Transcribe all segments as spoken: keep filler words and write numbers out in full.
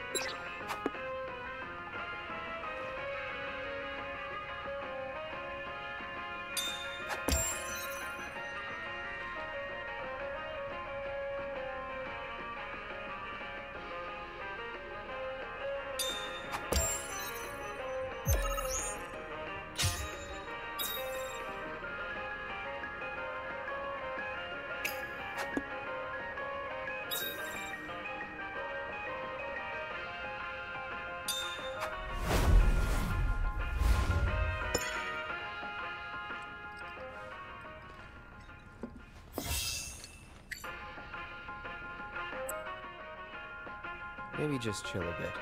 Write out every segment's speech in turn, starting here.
Maybe just chill a bit.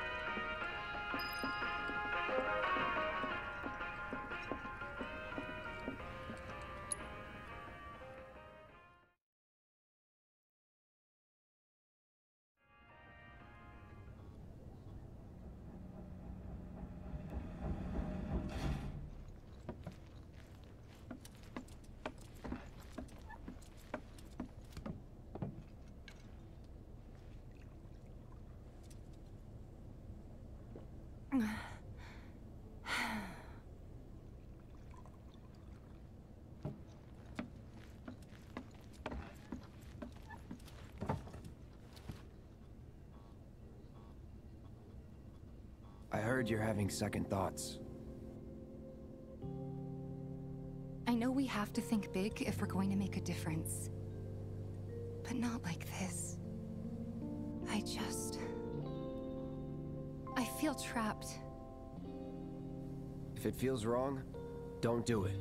I heard you're having second thoughts. I know we have to think big if we're going to make a difference. But not like this. I just... I feel trapped. If it feels wrong, don't do it.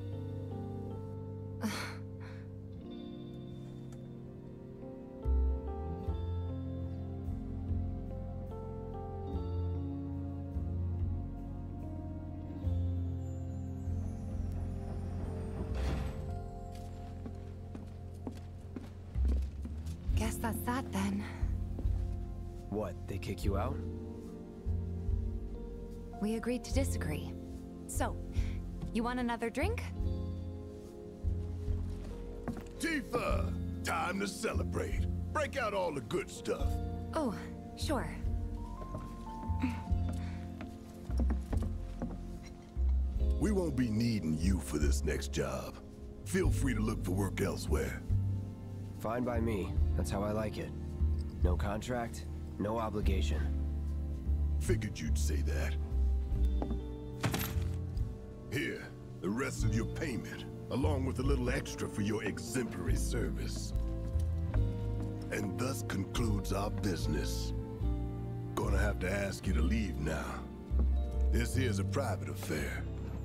Guess that's that then. What, they kick you out? We agreed to disagree. So, you want another drink? Tifa! Time to celebrate. Break out all the good stuff. Oh, sure. We won't be needing you for this next job. Feel free to look for work elsewhere. Fine by me. That's how I like it. No contract, no obligation. Figured you'd say that. Here, the rest of your payment, along with a little extra for your exemplary service. And thus concludes our business. Gonna have to ask you to leave now. This here's a private affair.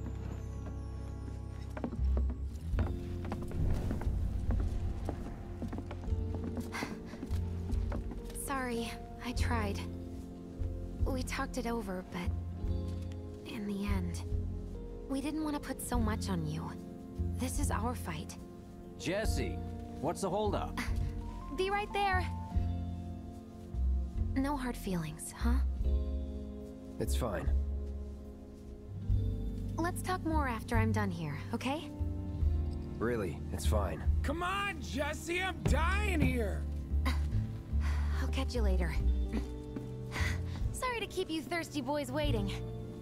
Sorry, I tried. We talked it over, but in the end, we didn't want to put so much on you. This is our fight. Jesse, what's the holdup? Be right there. No hard feelings, huh? It's fine. Let's talk more after I'm done here, okay? Really, it's fine. Come on, Jesse, I'm dying here! I'll catch you later. Sorry to keep you thirsty boys waiting.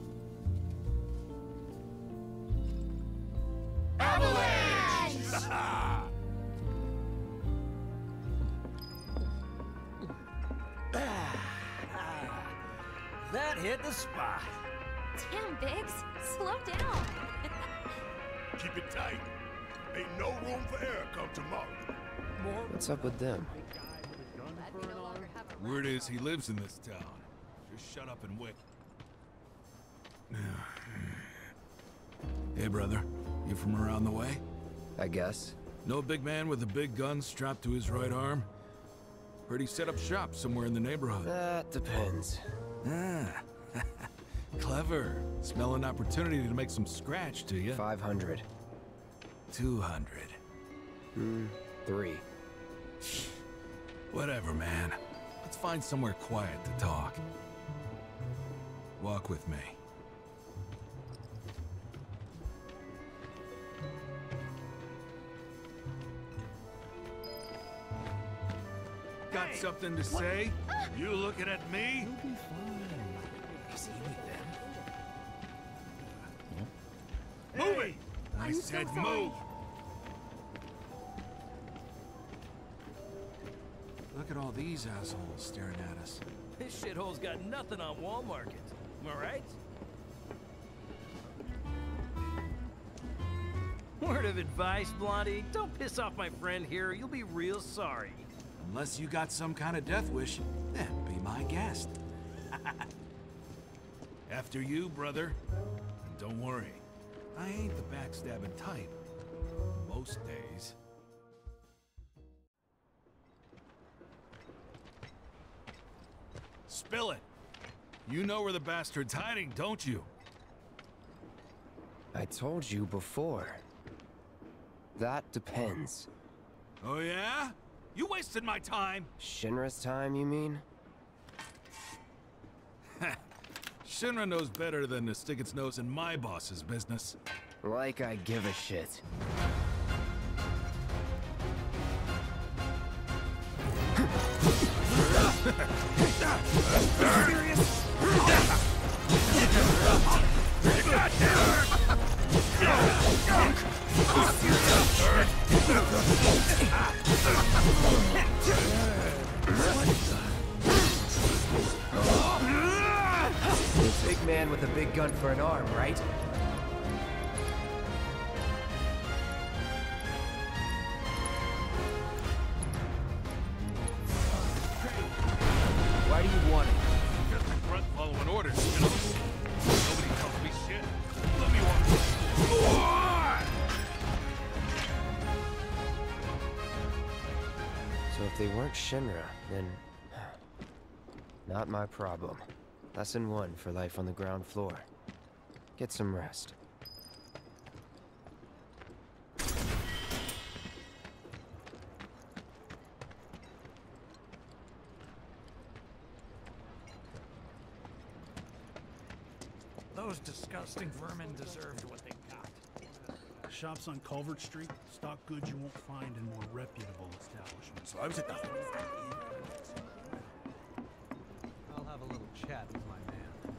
Avalanche! That hit the spot. Damn, Biggs. Slow down. Keep it tight. Ain't no room for error come tomorrow. What's up with them? Word is he lives in this town. Just shut up and wait. Hey, brother. You from around the way? I guess. No big man with a big gun strapped to his right arm? Heard he set up shop somewhere in the neighborhood. That depends. Ah. Clever. Smell an opportunity to make some scratch, do you? five hundred. two hundred. Hmm, three. Whatever, man. Let's find somewhere quiet to talk. Walk with me. Got something to say? You looking at me? You'll be fine. I said move! Look at all these assholes staring at us. This shithole's got nothing on Wall Market. Am I right? Word of advice, Blondie. Don't piss off my friend here. You'll be real sorry. Unless you got some kind of death wish, then be my guest. After you, brother. And don't worry, I ain't the backstabbing type. Most days. Spill it. You know where the bastard's hiding, don't you? I told you before. That depends. Oh yeah? You wasted my time! Shinra's time, you mean? Shinra knows better than to stick its nose in my boss's business. Like I give a shit. Big man with a big gun for an arm, right? Why do you want it? Just a grunt following orders, you know? Nobody tells me shit. Let me walk. So if they weren't Shinra, then... not my problem. Lesson one for life on the ground floor. Get some rest. Those disgusting vermin deserved what they got. Shops on Culvert Street stock goods you won't find in more reputable establishments. So I was at the... I'll have a little chat with my man.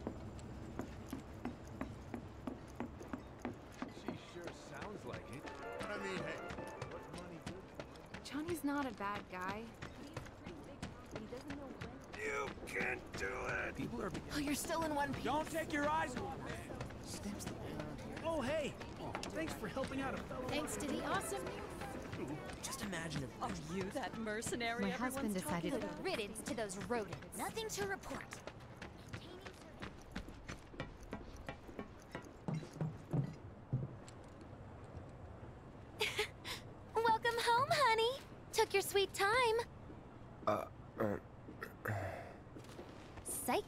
She sure sounds like it. But I mean, hey, what money good? Johnny's not a bad guy. He doesn't know when. You can do it! People are... Oh, you're still in one piece. Don't take your eyes off me! Stamps the Oh, hey! Thanks for helping out a fellow. Thanks to the awesome... Just imagine if... Are you that mercenary My everyone's husband decided... talking about? Riddance to those rodents. Nothing to report. Welcome home, honey. Took your sweet time. Uh, uh... Psych.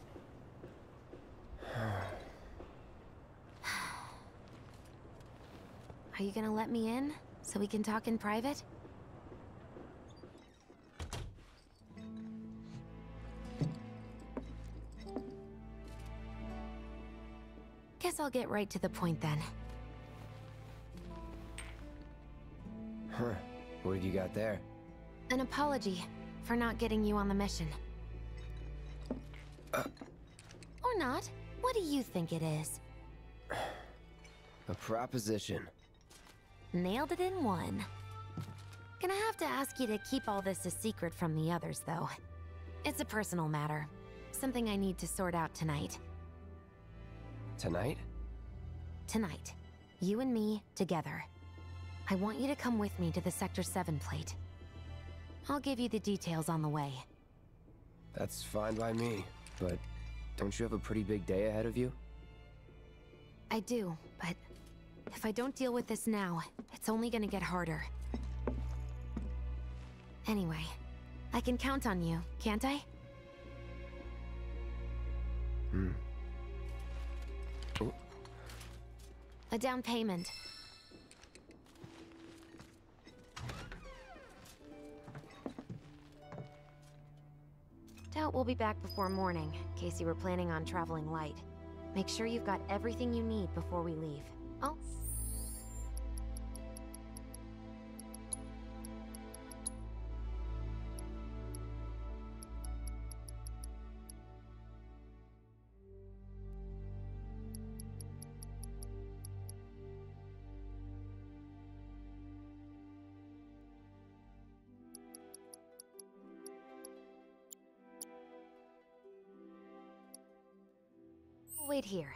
Are you gonna let me in so we can talk in private? Guess I'll get right to the point then. Huh. What have you got there? An apology for not getting you on the mission. Uh. Or not. What do you think it is? A proposition. Nailed it in one. Gonna have to ask you to keep all this a secret from the others, though. It's a personal matter. Something I need to sort out tonight. Tonight? Tonight. You and me, together. I want you to come with me to the Sector seven plate. I'll give you the details on the way. That's fine by me, but don't you have a pretty big day ahead of you? I do, but if I don't deal with this now, it's only gonna get harder. Anyway, I can count on you, can't I? Hmm. Oh. A down payment. Doubt we'll be back before morning, in case you were planning on traveling light. Make sure you've got everything you need before we leave. Oh. wait here.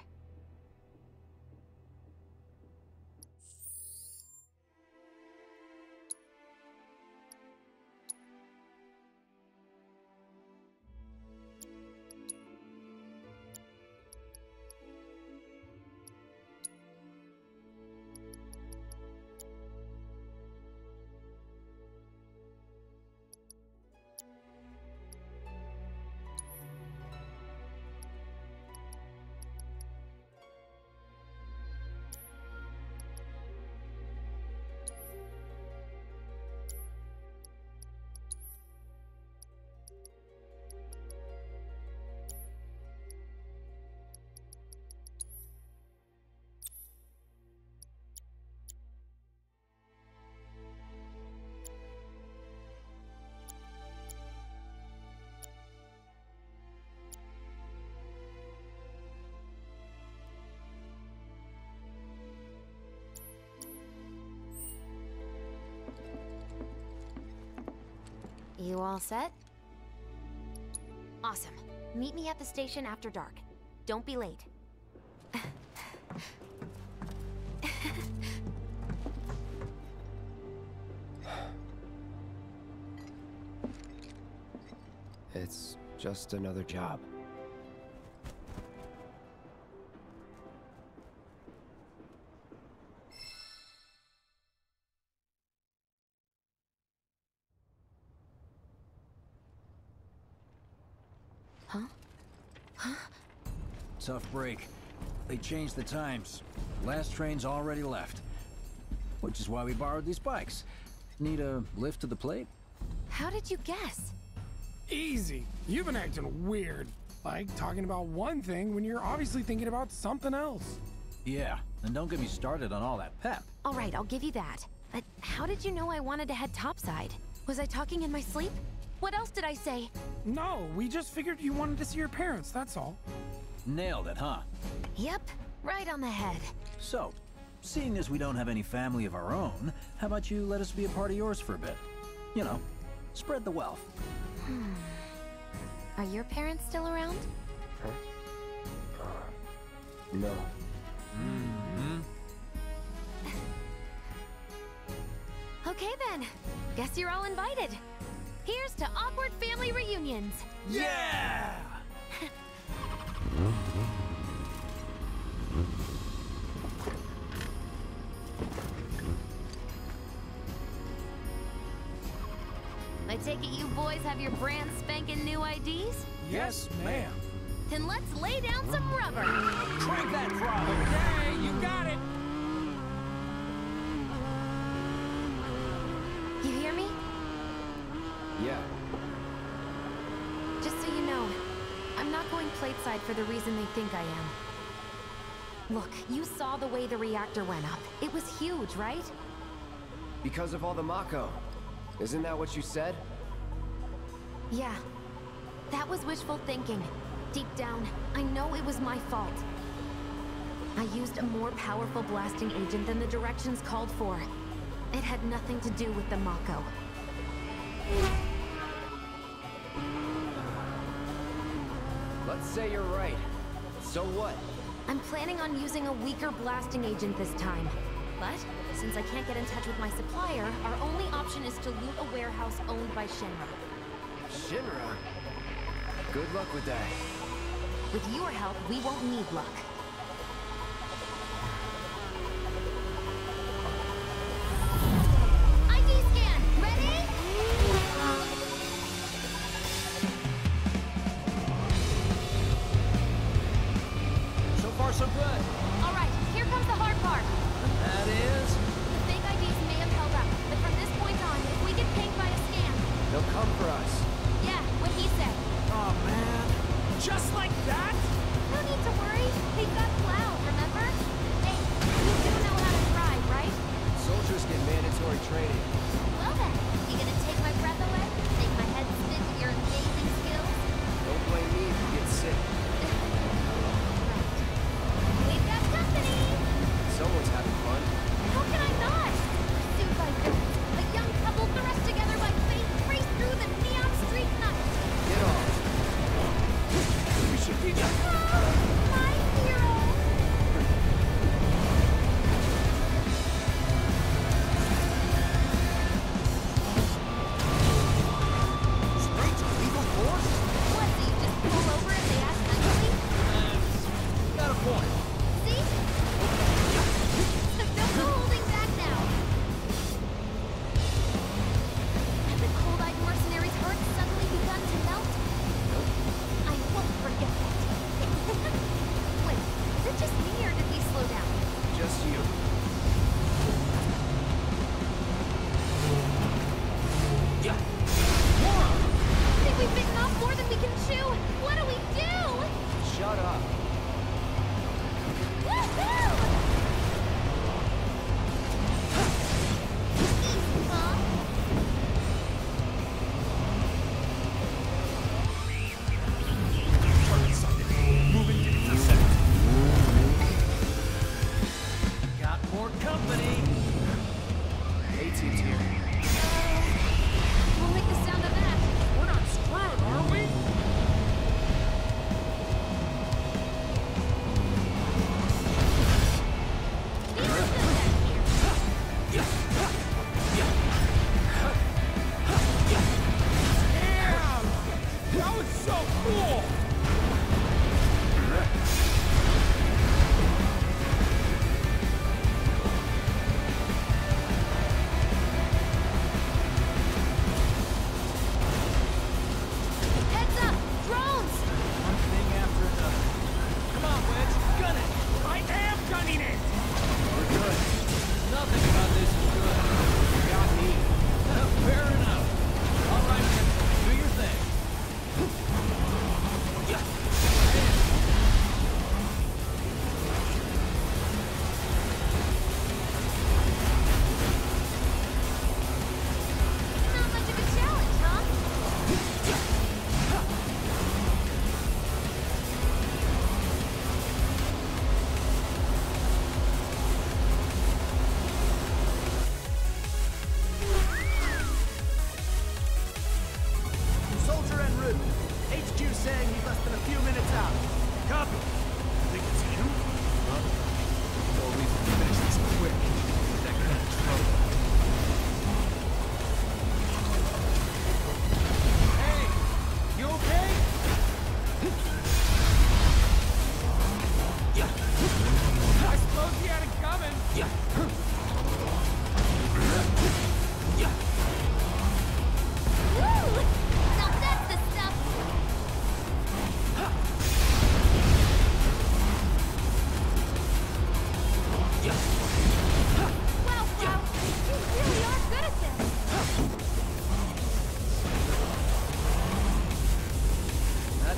You all set? Awesome. Meet me at the station after dark. Don't be late. It's just another job. Huh? Huh? Tough break. They changed the times. Last train's already left. Which is why we borrowed these bikes. Need a lift to the plate? How did you guess? Easy. You've been acting weird. Like talking about one thing when you're obviously thinking about something else. Yeah, and don't get me started on all that pep. All right, I'll give you that. But how did you know I wanted to head topside? Was I talking in my sleep? What else did I say? No, we just figured you wanted to see your parents, that's all. Nailed it, huh? Yep, right on the head. So, seeing as we don't have any family of our own, how about you let us be a part of yours for a bit? You know, spread the wealth. Hmm. Are your parents still around? Huh? Uh, no. Mm-hmm. Okay then. Guess you're all invited. Here's to awkward family reunions. Yeah! I take it you boys have your brand spanking new I Ds? Yes, ma'am. Then let's lay down some rubber. Crank that throttle! Okay, you got it. You hear me? Yeah. Just so you know, I'm not going plateside for the reason they think I am. Look, you saw the way the reactor went up. It was huge, right? Because of all the Mako. Isn't that what you said? Yeah. That was wishful thinking. Deep down, I know it was my fault. I used a more powerful blasting agent than the directions called for. It had nothing to do with the Mako. Let's say you're right. So what? I'm planning on using a weaker blasting agent this time. But, since I can't get in touch with my supplier, our only option is to loot a warehouse owned by Shinra. Shinra? Good luck with that. With your help, we won't need luck. I D scan! Ready? So far, so good. Alright, here comes the hard part. That is... The fake I Ds may have held up, but from this point on, if we get pinged by a scan... They'll come for us. Yeah, what he said. Oh, man. Just like that? No need to worry. They got Cloud, remember? Hey, you do know how to drive, right? Soldiers get mandatory training. Well then, you gonna take my breath away? Make my head spin with your amazing skills? Don't blame me if you get sick. We've got company! Someone's having fun. How can I not? Pursued by villains, a young couple thrust together by fate, race through the neon street night. Get off. We should be just... My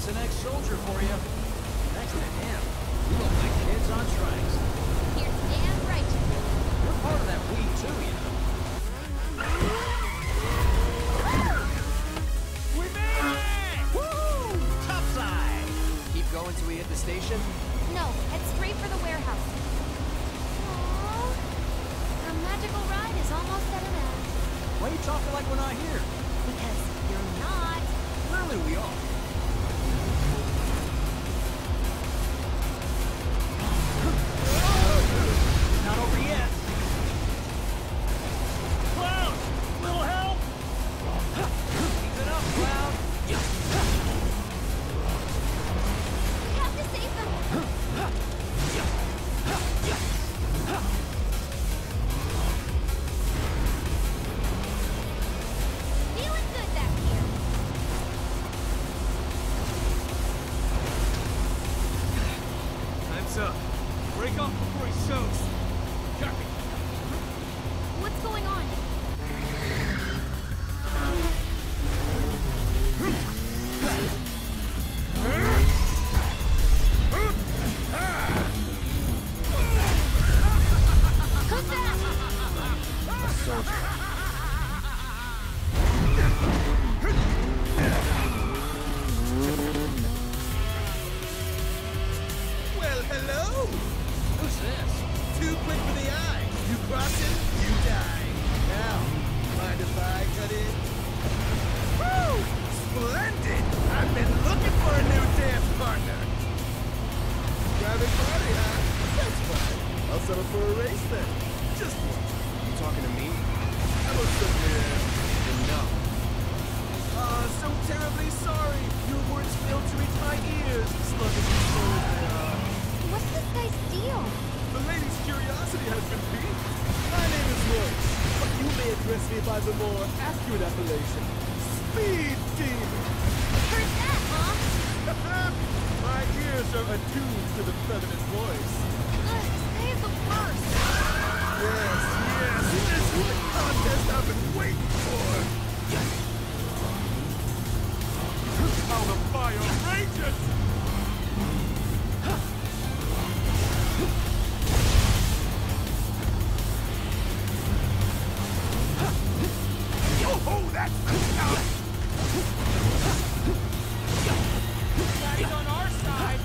That's an ex-soldier for you. Thanks to him, you look like kids on trikes. You're damn right. You're part of that we too, you know. We made it! Woo! Topside! Keep going till we hit the station? No, head straight for the warehouse. Aww. Our magical ride is almost at an end. Why are you talking like we're not here? Because you're not. Clearly we are. Not over yet. Cloud! Little help! Keep it up, Cloud. We have to save them. Feeling good back here. Time's up. Break off before he shows. Copy. What's going on? Who's that? A soldier. Well, hello! Who's this? Too quick for the eye. You cross it, you die. Now, mind if I cut in? Woo! Splendid! I've been looking for a new dance partner. Private party, huh? That's fine. I'll settle for a race then. Just one. You talking to me? I was simply uh, Then no. Uh, so terribly sorry. Your words failed to reach my ears. Sluggish and slow as they are. What's this guy's deal? The lady's curiosity has been piqued. My name is Royce, but you may address me by the more accurate appellation. Speed Demon! Heard that, huh? My ears are attuned to the feminine voice. Ugh, this guy is the worst. Yes, yes, this is the contest I've been waiting for! How the fire rages! Oh, oh, that's the stuff! Daddy's on our side.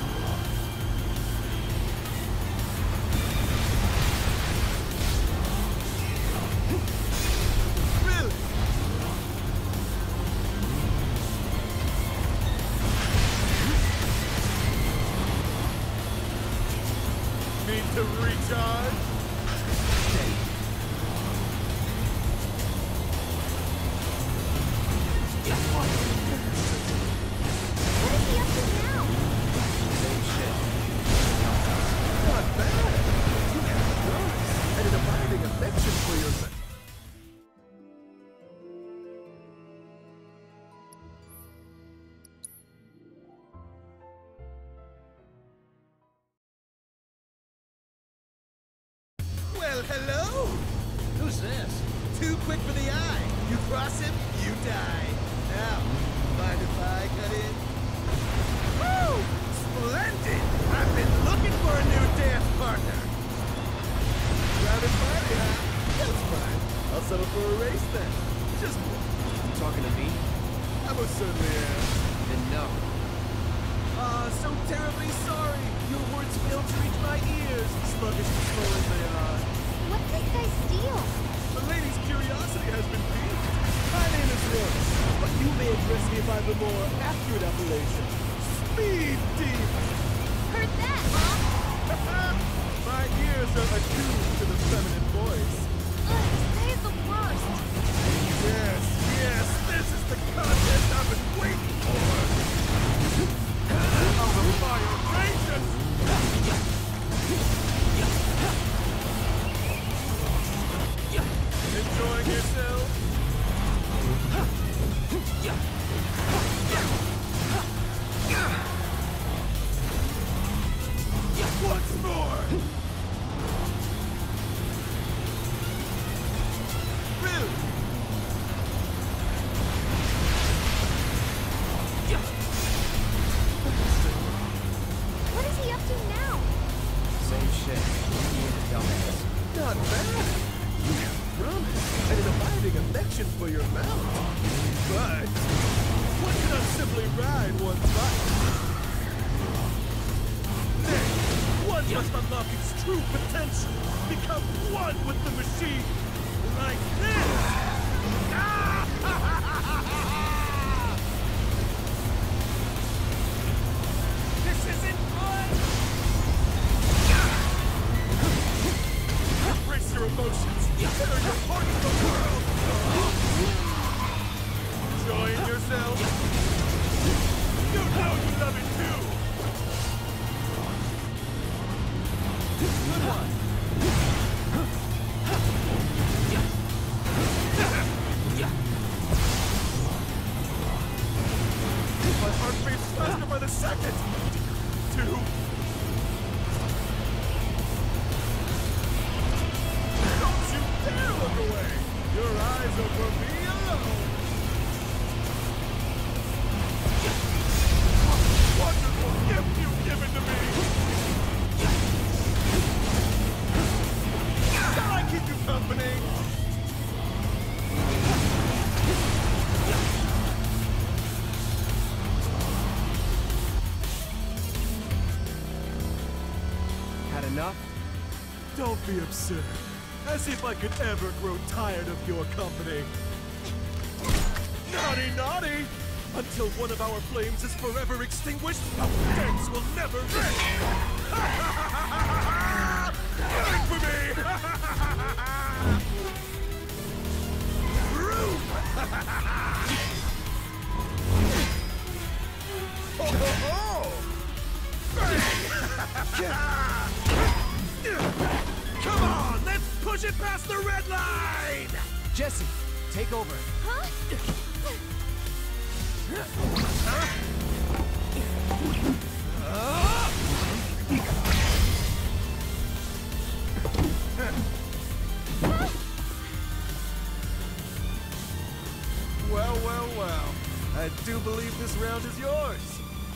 Really? Need to recharge? What is he up to now? Same shit. Not bad. You have guns and an abiding affection for yourself. Well, hello! Who's this? Too quick for the eye. You cross him, you die. Now, mind if I cut in? Woo! Splendid! I've been looking for a new dance partner. Private party, huh? That's fine. I'll settle for a race then. Just one. You talking to me? I most certainly am. Then no. Uh, so terribly sorry. Your words failed to reach my ears, sluggish and slow as they are. What's this guy's deal? The lady's curiosity has been piqued. My name is Royce, but you may address me by the more accurate appellation. Speed Demon! Heard that, huh? My ears are attuned to the feminine voice. Ugh, this guy is the worst. Yes, yes, this is the contest I've been waiting for. How the fire rages! Enjoying yourself? Once more! Not bad. Promise, and an abiding affection for your mount. But one cannot simply ride one's bike. Nay, one must unlock its true potential. Become one with the machine. Like this. This isn't fun. Embrace your emotions. They're your part of the world. Enjoying yourself? You know you love it too. Good one. My heart beats faster by the second. Two. Don't you dare look away! Your eyes are for me alone! Wonderful gift you've given to me! Shall I keep you company? Had enough? Don't be absurd. As if I could ever grow tired of your company. Naughty, naughty! Until one of our flames is forever extinguished, our dance will never end! Wait for me! Rude! Ho ho ho! Come on, let's push it past the red line! Jesse, take over. Huh? Huh? Uh? Well, well, well. I do believe this round is yours.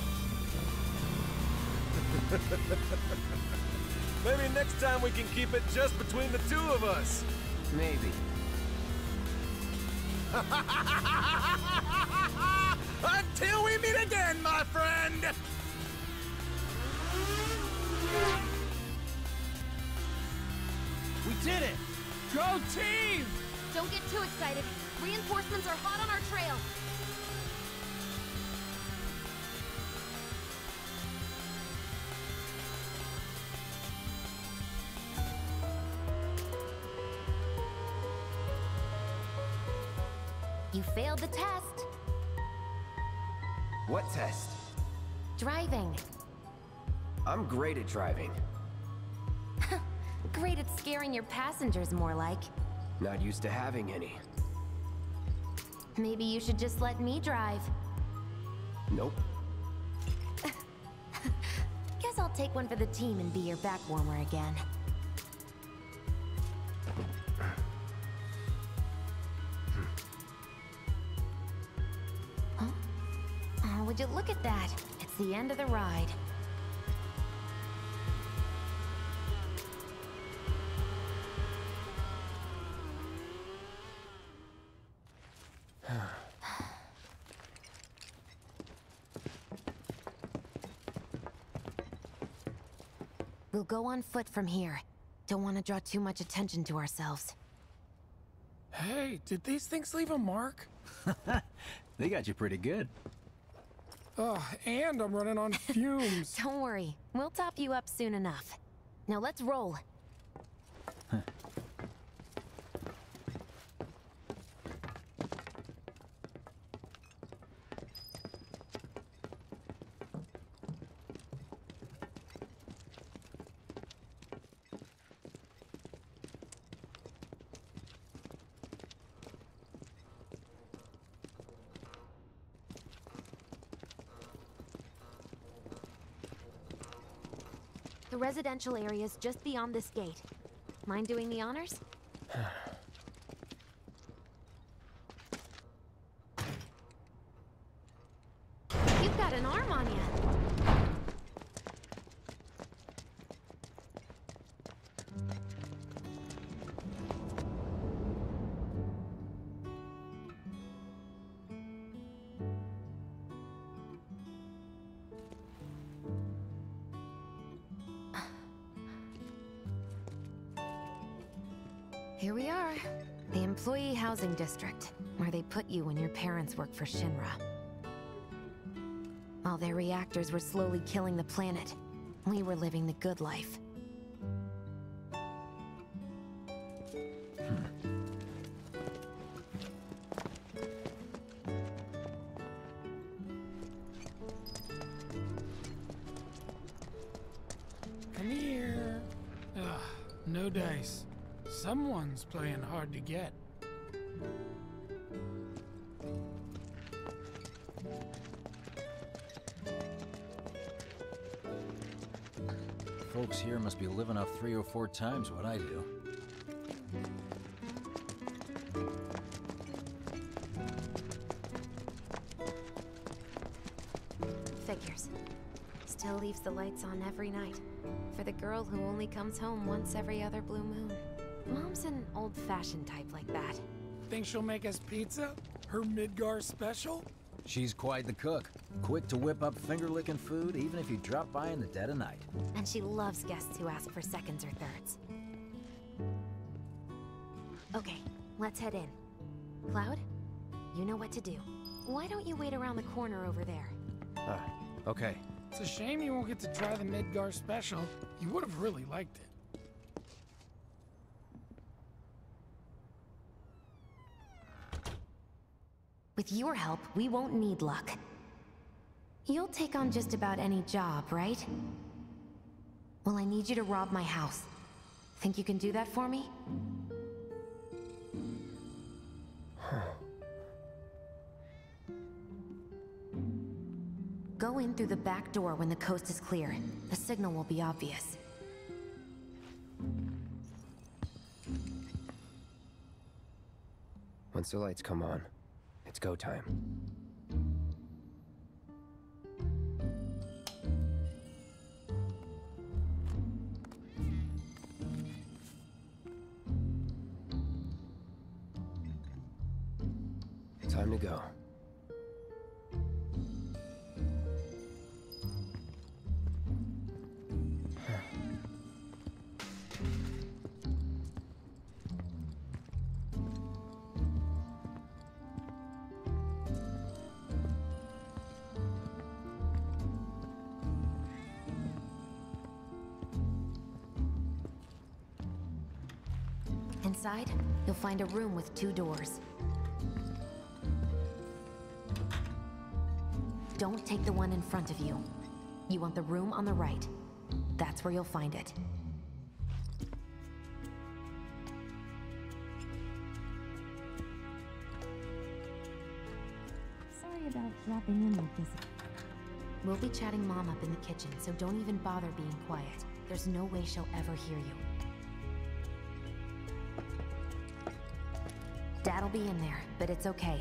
Maybe next time we can keep it just between the two of us. Maybe. Until we meet again, my friend! We did it! Go team! Don't get too excited. Reinforcements are hot on our trail. You failed the test. What test? Driving. I'm great at driving. Great at scaring your passengers, more like. Not used to having any. Maybe you should just let me drive. Nope. Guess I'll take one for the team and be your back warmer again. Huh? Oh, would you look at that? It's the end of the ride. We'll go on foot from here. Don't want to draw too much attention to ourselves. Hey, did these things leave a mark? They got you pretty good. Ugh, and I'm running on fumes. Don't worry, we'll top you up soon enough. Now let's roll. The residential area's just beyond this gate. Mind doing the honors? You've got an arm on you. Here we are. The Employee Housing District, where they put you when your parents work for Shinra. While their reactors were slowly killing the planet, we were living the good life. Come here. Ugh, no dice. Someone's playing hard to get. Folks here must be living off three or four times what I do. Figures. Still leaves the lights on every night. For the girl who only comes home once every other blue moon. Mom's an old-fashioned type like that. Think she'll make us pizza? Her Midgar special? She's quite the cook. Quick to whip up finger-licking food, even if you drop by in the dead of night. And she loves guests who ask for seconds or thirds. Okay, let's head in. Cloud, you know what to do. Why don't you wait around the corner over there? Ah, okay. It's a shame you won't get to try the Midgar special. You would have really liked it. With your help, we won't need luck. You'll take on just about any job, right? Well, I need you to rob my house. Think you can do that for me? Go in through the back door when the coast is clear. The signal will be obvious. Once the lights come on, it's go time. Time to go. Inside, you'll find a room with two doors. Don't take the one in front of you. You want the room on the right. That's where you'll find it. Sorry about dropping in like this. We'll be chatting Mom up in the kitchen, so don't even bother being quiet. There's no way she'll ever hear you. Dad'll be in there, but it's okay.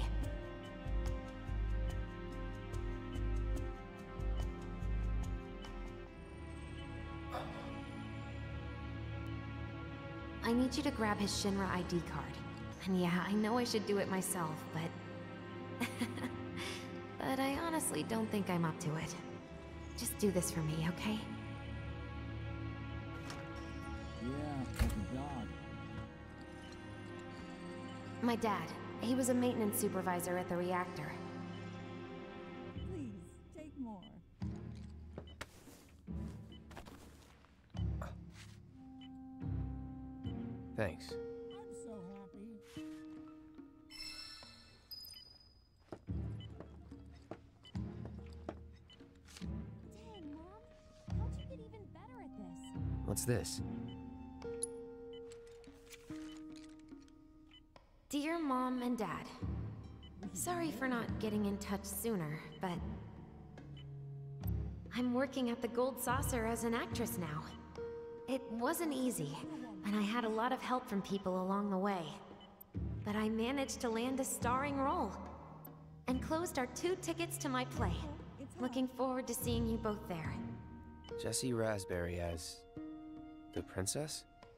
I need you to grab his Shinra I D card. And yeah, I know I should do it myself, but... but I honestly don't think I'm up to it. Just do this for me, okay? Yeah, like a dog. My dad. He was a maintenance supervisor at the reactor. Please, take more. Thanks. I'm so happy. Dang, Mom. How'd you get even better at this? What's this? Dear Mom and Dad, sorry for not getting in touch sooner, but I'm working at the Gold Saucer as an actress now. It wasn't easy, and I had a lot of help from people along the way. But I managed to land a starring role, and closed our two tickets to my play. Looking forward to seeing you both there. Jessie Raspberry as... the princess?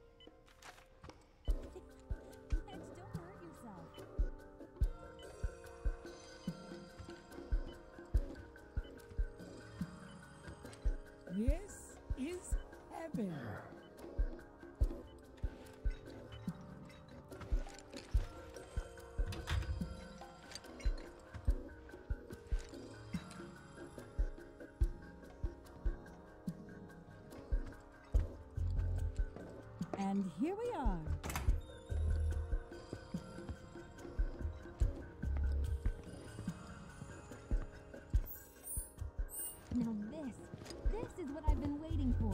This is heaven. And here we are. Now this, this is what I've been waiting for.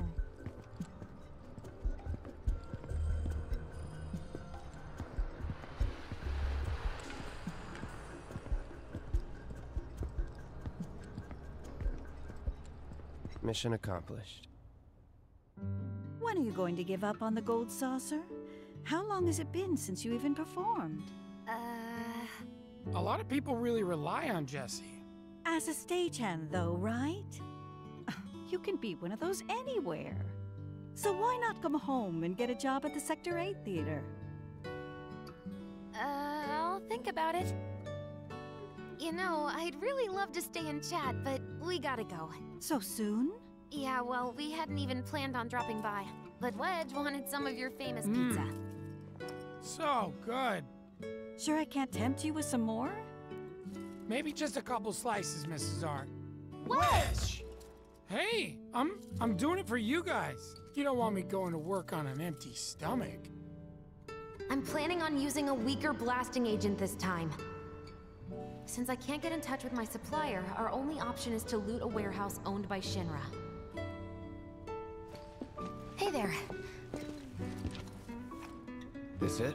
Mission accomplished. When are you going to give up on the gold saucer? How long has it been since you even performed? Uh... A lot of people really rely on Jesse. As a stagehand, though, right? You can be one of those anywhere. So why not come home and get a job at the Sector eight Theater? Uh, I'll think about it. You know, I'd really love to stay and chat, but we gotta go. So soon? Yeah, well, we hadn't even planned on dropping by. But Wedge wanted some of your famous mm. pizza. So good. Sure I can't tempt you with some more? Maybe just a couple slices, Missus R. Wedge! Hey, I'm I'm doing it for you guys. You don't want me going to work on an empty stomach. I'm planning on using a weaker blasting agent this time. Since I can't get in touch with my supplier, our only option is to loot a warehouse owned by Shinra. Hey there. This it?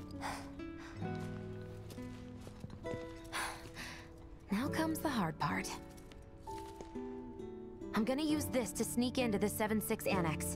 Now comes the hard part. I'm gonna use this to sneak into the seven six Annex.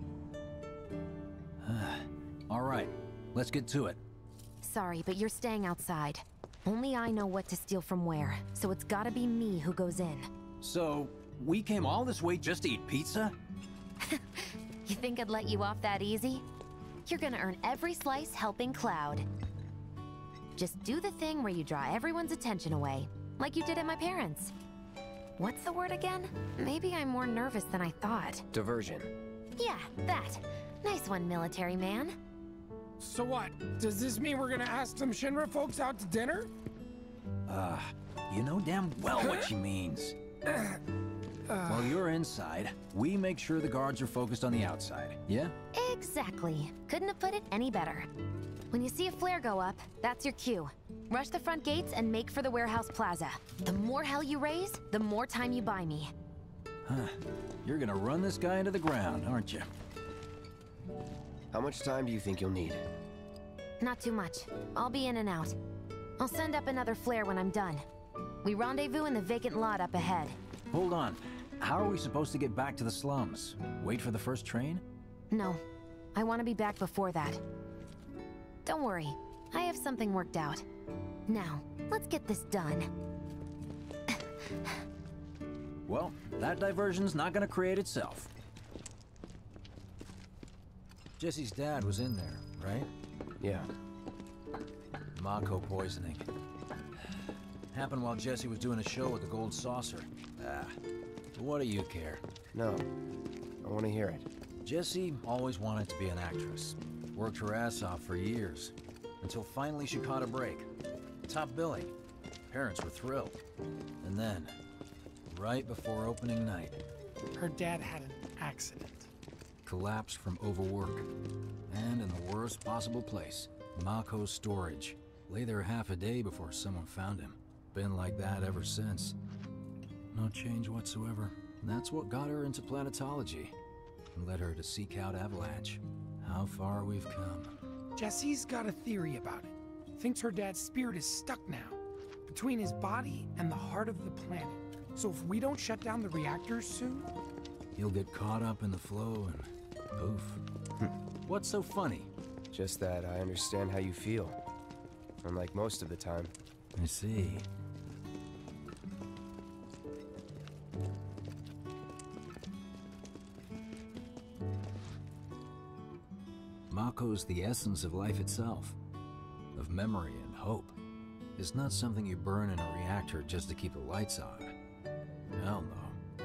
All right, let's get to it. Sorry, but you're staying outside. Only I know what to steal from where, so it's gotta be me who goes in. So, we came all this way just to eat pizza? You think I'd let you off that easy? You're gonna earn every slice helping Cloud. Just do the thing where you draw everyone's attention away, like you did at my parents'. What's the word again? Maybe I'm more nervous than I thought. Diversion. Yeah, that. Nice one, military man. So what? Does this mean we're gonna ask some Shinra folks out to dinner? Uh, you know damn well what she means. Uh, While you're inside, we make sure the guards are focused on the outside, yeah? Exactly. Couldn't have put it any better. When you see a flare go up, that's your cue. Rush the front gates and make for the warehouse plaza. The more hell you raise, the more time you buy me. Huh. You're gonna run this guy into the ground, aren't you? How much time do you think you'll need? Not too much. I'll be in and out. I'll send up another flare when I'm done. We rendezvous in the vacant lot up ahead. Hold on. How are we supposed to get back to the slums? Wait for the first train? No. I want to be back before that. Don't worry. I have something worked out. Now, let's get this done. Well, that diversion's not gonna create itself. Jesse's dad was in there, right? Yeah. Mako poisoning. Happened while Jesse was doing a show at the Gold Saucer. Ah, what do you care? No, I want to hear it. Jessie always wanted to be an actress. Worked her ass off for years. Until finally she caught a break. Top billing. Parents were thrilled. And then, right before opening night... Her dad had an accident. Collapsed from overwork. And in the worst possible place, Mako's storage. Lay there half a day before someone found him. Been like that ever since. No change whatsoever. And that's what got her into planetology. And led her to seek out Avalanche. How far we've come. Jesse's got a theory about it. Thinks her dad's spirit is stuck now. Between his body and the heart of the planet. So if we don't shut down the reactors soon... He'll get caught up in the flow and poof. What's so funny? Just that I understand how you feel. Unlike most of the time. I see. Mako's the essence of life itself. Of memory and hope. It's not something you burn in a reactor just to keep the lights on. Hell no.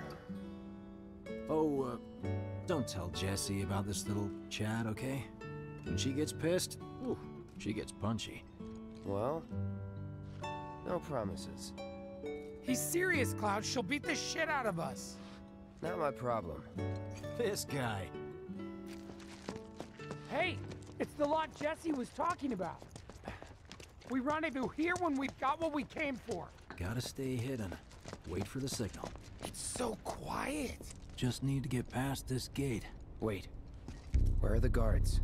Oh, uh, don't tell Jessie about this little chat, okay? When she gets pissed, ooh, she gets punchy. Well, no promises. He's serious, Cloud. She'll beat the shit out of us. Not my problem. This guy. Hey, it's the lot Jesse was talking about. We rendezvous here when we've got what we came for. Gotta stay hidden. Wait for the signal. It's so quiet. Just need to get past this gate. Wait. Where are the guards?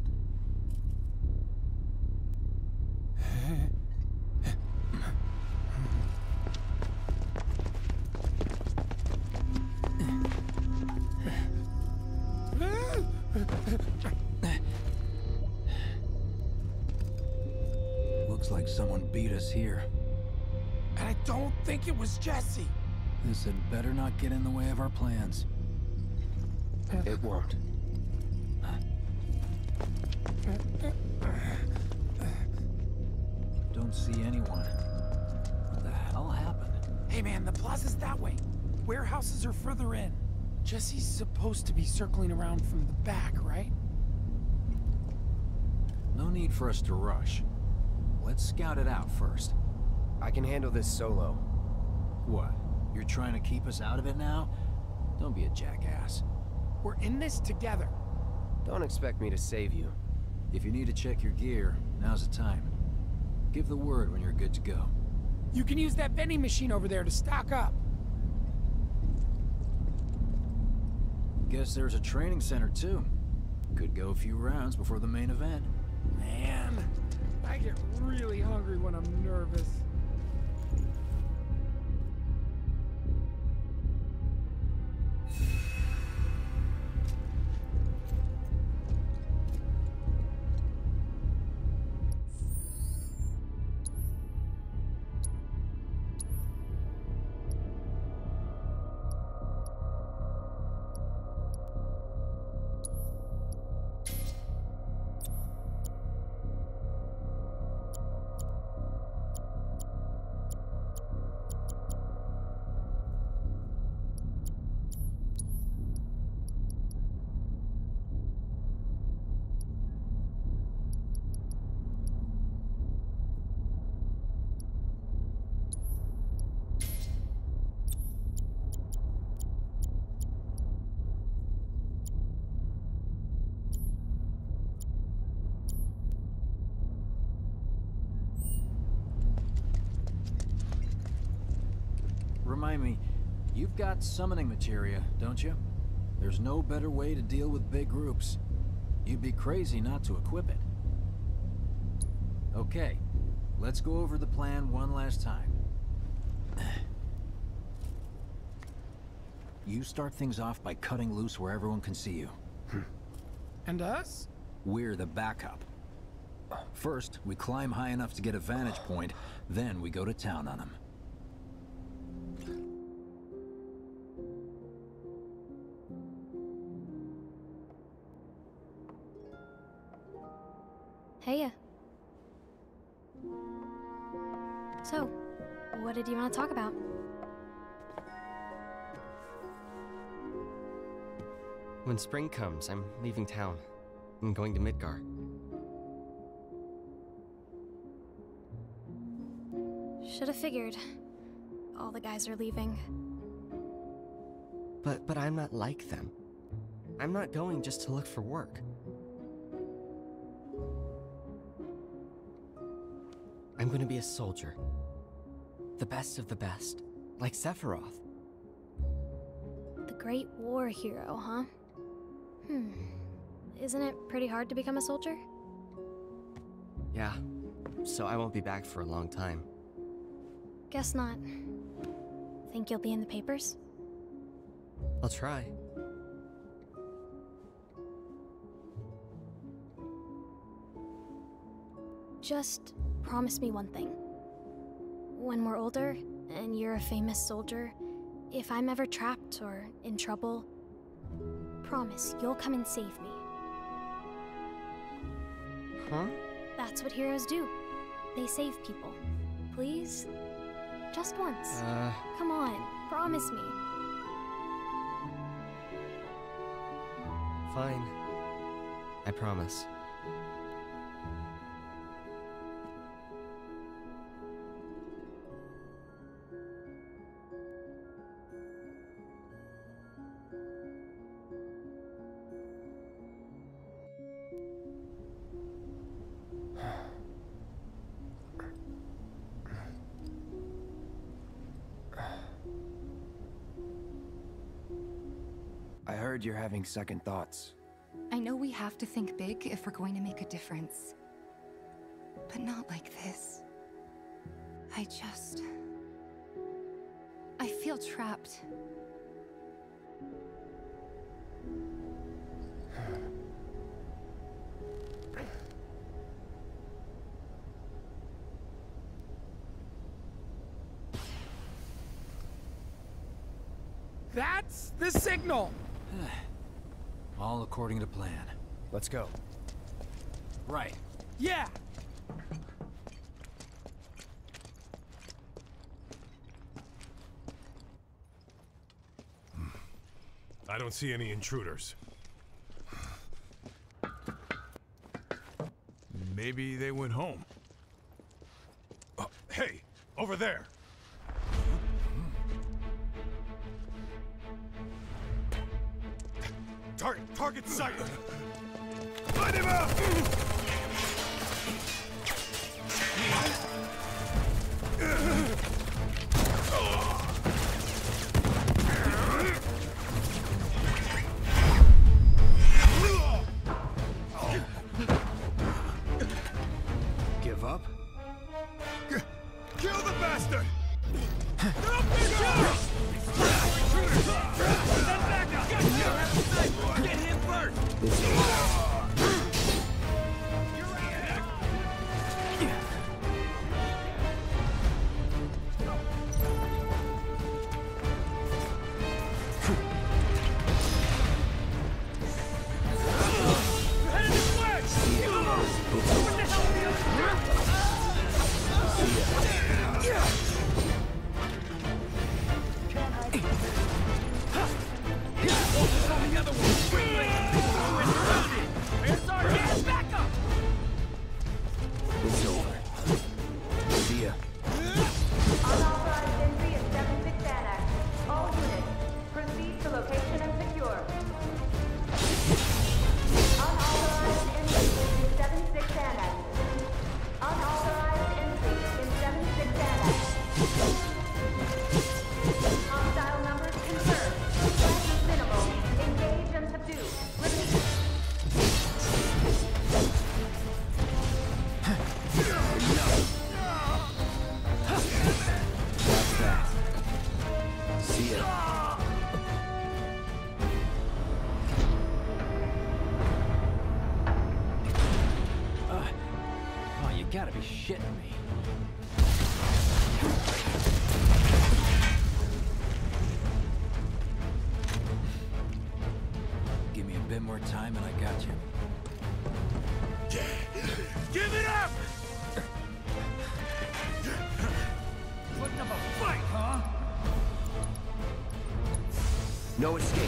Looks like someone beat us here. And I don't think it was Jesse. This had better not get in the way of our plans. It won't. Don't see anyone. What the hell happened? Hey man, the plaza's that way. Warehouses are further in. Jesse's supposed to be circling around from the back, right? No need for us to rush. Let's scout it out first. I can handle this solo. What? You're trying to keep us out of it now? Don't be a jackass. We're in this together. Don't expect me to save you. If you need to check your gear, now's the time. Give the word when you're good to go. You can use that vending machine over there to stock up. Guess there's a training center too. Could go a few rounds before the main event. Man, I get really hungry when I'm nervous. Remind me, you've got summoning materia, don't you? There's no better way to deal with big groups. You'd be crazy not to equip it. Okay, let's go over the plan one last time. You start things off by cutting loose where everyone can see you. And us? We're the backup. First, we climb high enough to get a vantage point, then we go to town on them. Heya. So, what did you want to talk about? When spring comes, I'm leaving town. I'm going to Midgar. Should have figured. All the guys are leaving. But but I'm not like them. I'm not going just to look for work. I'm going to be a soldier. The best of the best. Like Sephiroth. The Great War hero, huh? Hmm. Isn't it pretty hard to become a soldier? Yeah. So I won't be back for a long time. Guess not. Think you'll be in the papers? I'll try. Just promise me one thing. When we're older, and you're a famous soldier, if I'm ever trapped or in trouble, promise you'll come and save me. Huh? That's what heroes do. They save people. Please? Just once. Uh... Come on, promise me. Fine. I promise. heard you're having second thoughts. I know we have to think big if we're going to make a difference. But not like this. I just... I feel trapped. That's the signal! All according to plan. Let's go. Right. Yeah! I don't see any intruders. Maybe they went home. Uh, hey, over there! Target, target sighted! Light him up! Give up? K kill the bastard! Get him first! Gotta be shitting me. Give me a bit more time and I got you. Give it up! Putting up a fight, huh? No escape.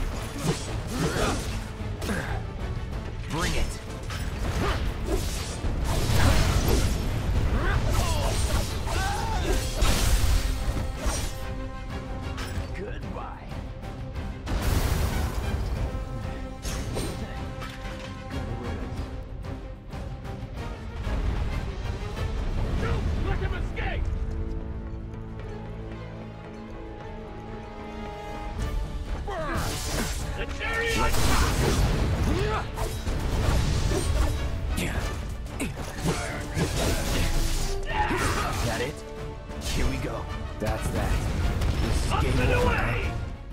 Bring it. Goodbye. Don't let him escape! The chariot! That it? Here we go. That's that. This is Up game and over. away!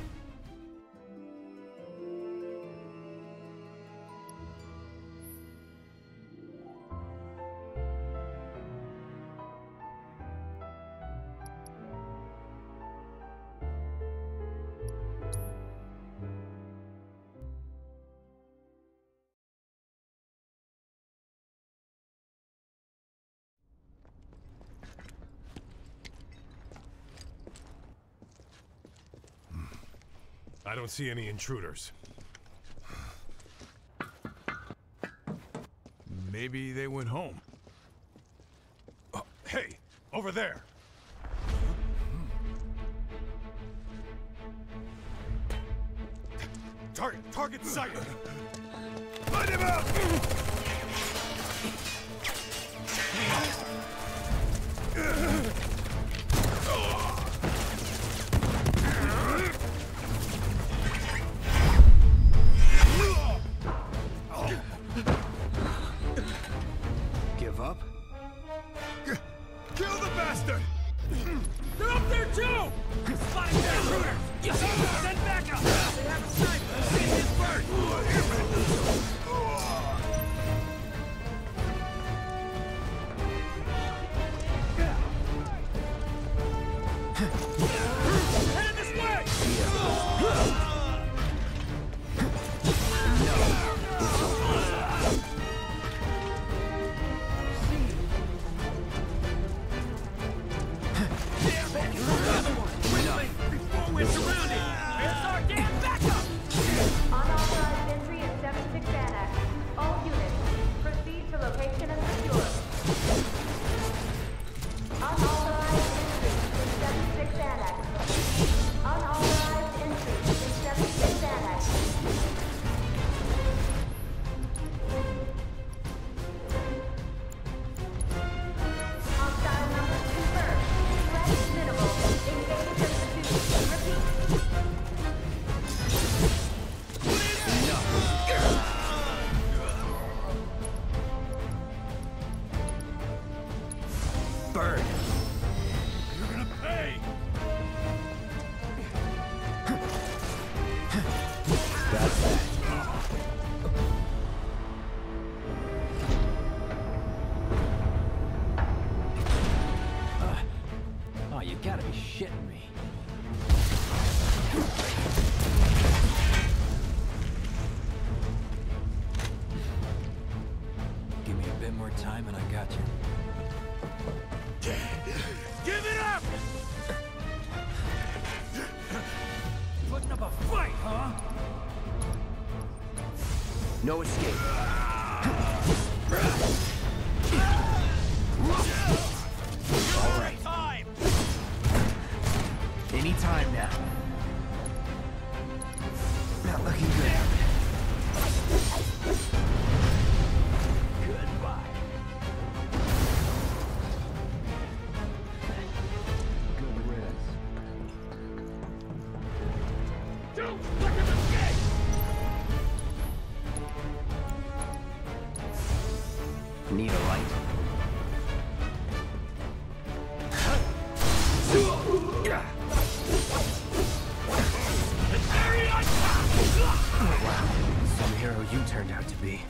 I don't see any intruders. Maybe they went home. Uh, hey, over there! Target, target sighted! Light him up! Fight, huh? No escape. All right. Any time now. Not looking good. Goodbye. Good riddance. Don't let him escape! Need a light? Wow, some hero you turned out to be.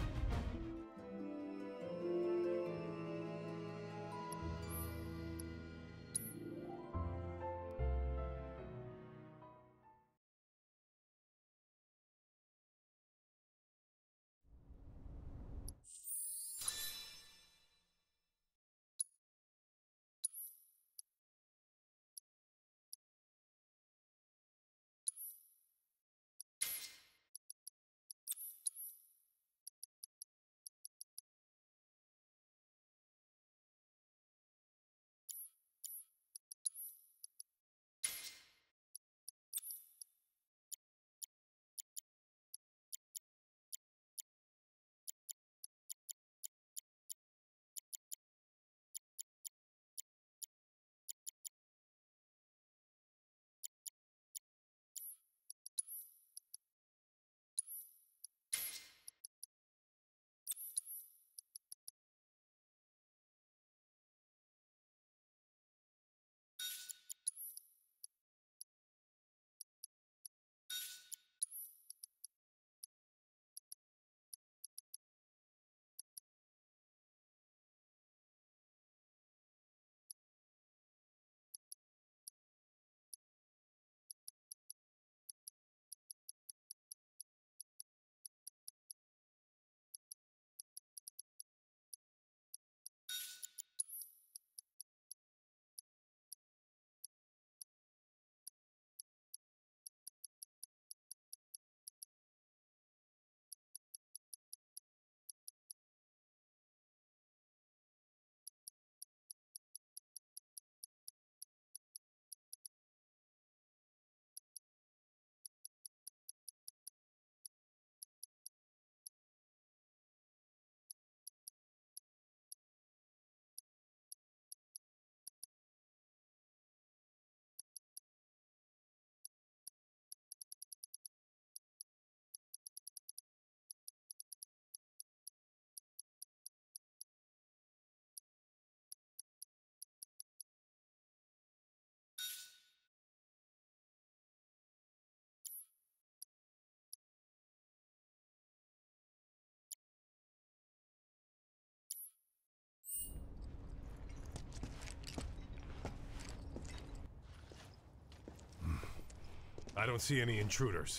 I don't see any intruders.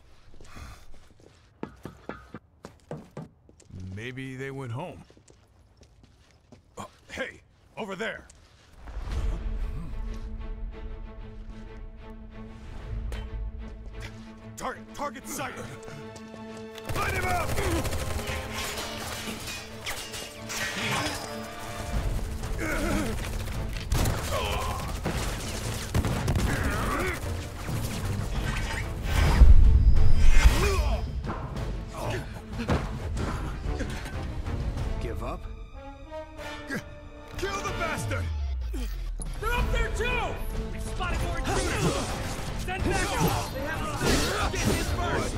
Maybe they went home. Uh, hey, over there! Target, target sighted! Light him up! Give up? Kill the bastard! They're up there too! We've spotted more intruders! Send backup! They have a get his first!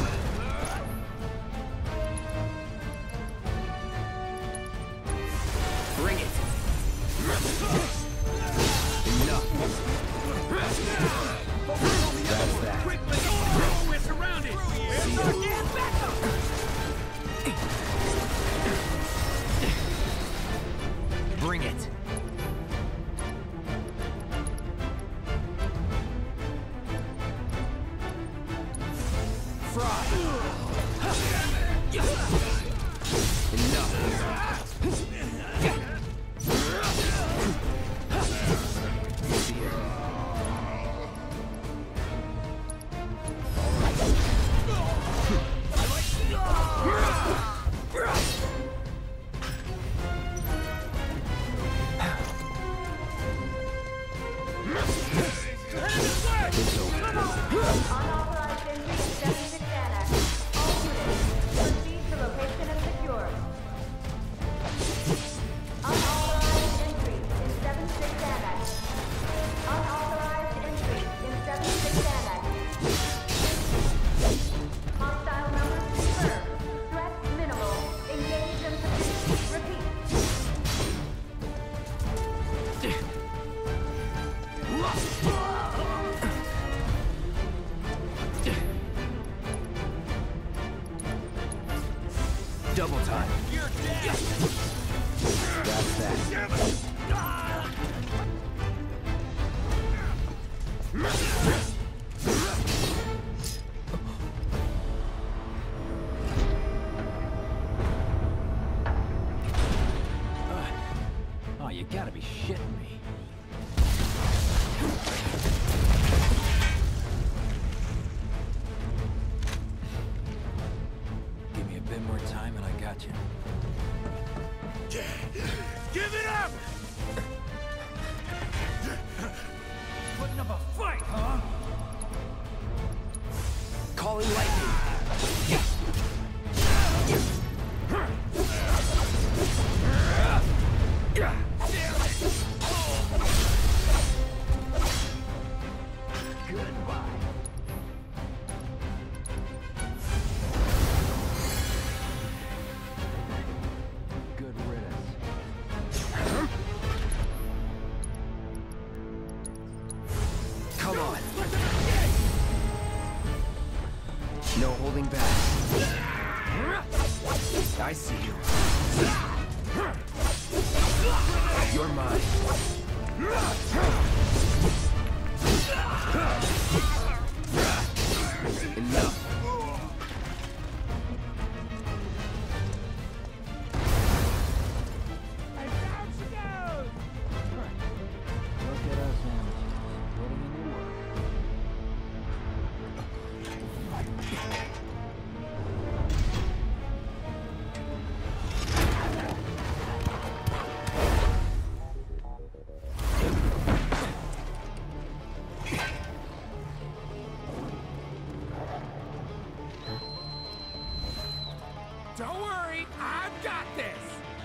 Bring it! Enough! That's that. Quickly! We're surrounded! Where's our gas backup? Bring it! Fry! Enough! Double time. You're dead! That's that. Oh, you gotta be shitting me. Give me a bit more time and I got you. Give it up! Putting up a fight, huh? Calling lightning. Goodbye. Good riddance. Come on. No holding back. I see you. You're mine. Enough. Look at us, amateurs, putting in the work. Don't worry, I've got this.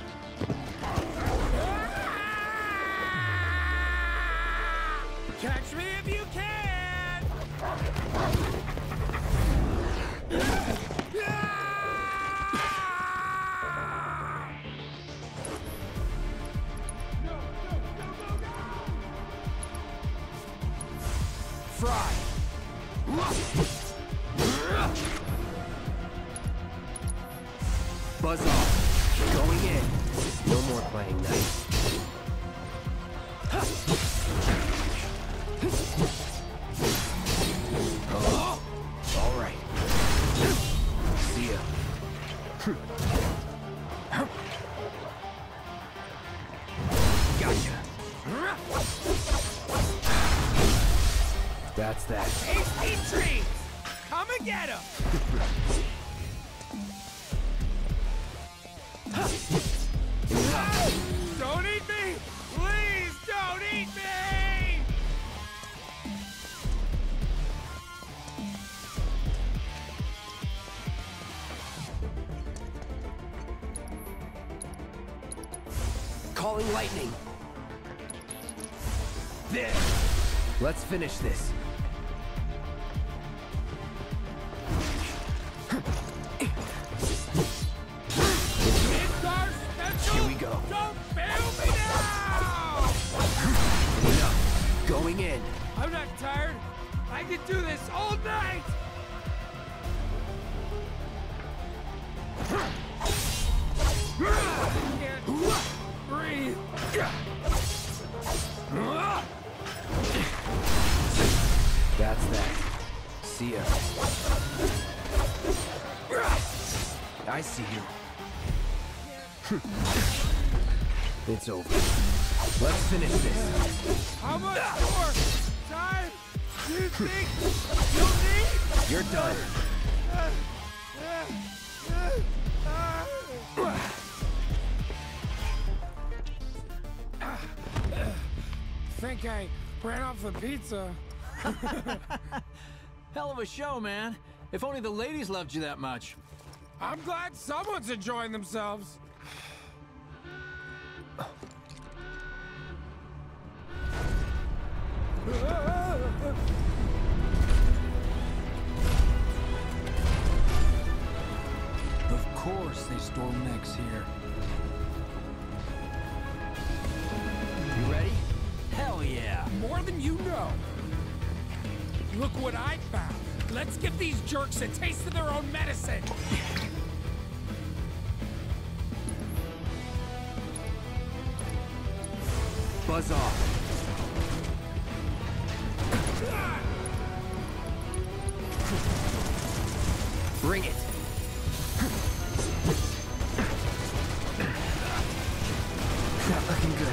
Catch me if you can! Fry. Buzz off. Going in. No more playing nice. Oh, all right. See ya. Gotcha. That's that. Tasty treats! Come and get 'em! Don't eat me! Please don't eat me! Calling lightning. There. Let's finish this. It's our special! Here we go. Don't fail me now! Enough. Going in. I'm not tired. I can do this all night! I can't breathe. That's that. See ya. I see you. It's over. Let's finish this. How much more time do you think you'll need? You're done. Think I ran off the pizza. Hell of a show, man. If only the ladies loved you that much. I'm glad someone's enjoying themselves. Of course they store mechs here. You ready? Hell yeah! More than you know. Look what I found. Let's give these jerks a taste of their own medicine. Buzz off. Bring it. Not looking good.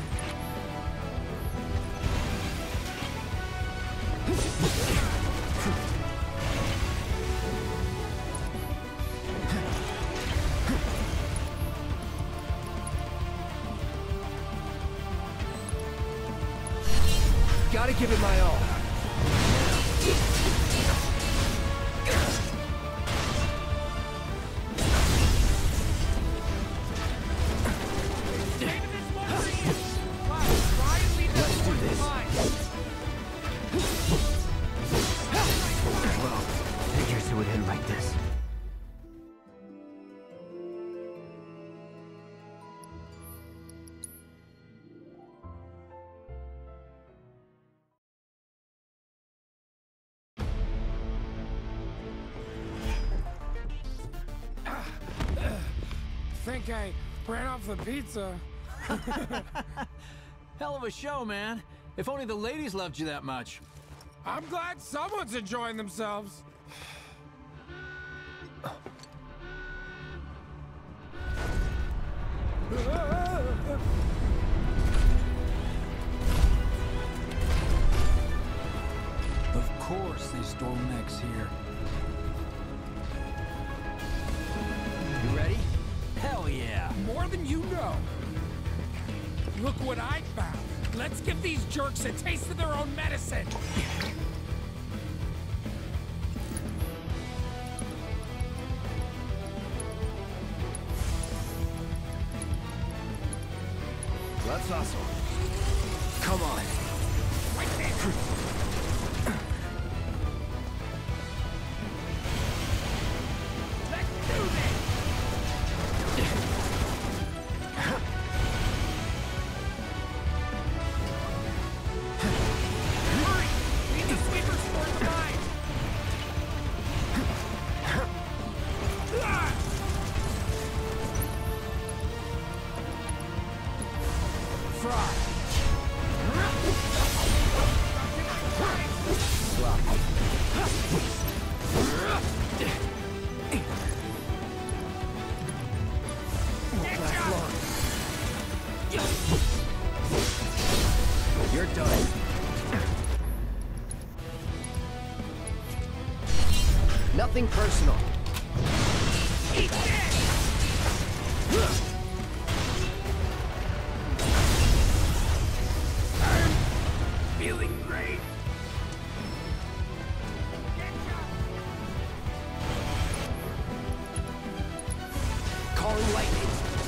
Gotta give it my all. Think I ran off the pizza. Hell of a show, man. If only the ladies loved you that much. I'm glad someone's enjoying themselves. Of course they store mechs here. You ready? Hell yeah! More than you know. Look what I found. Let's give these jerks a taste of their own medicine. That's awesome. Come on. Right there. You're done. Nothing personal. Eat this! I'm feeling great. Calling lightning.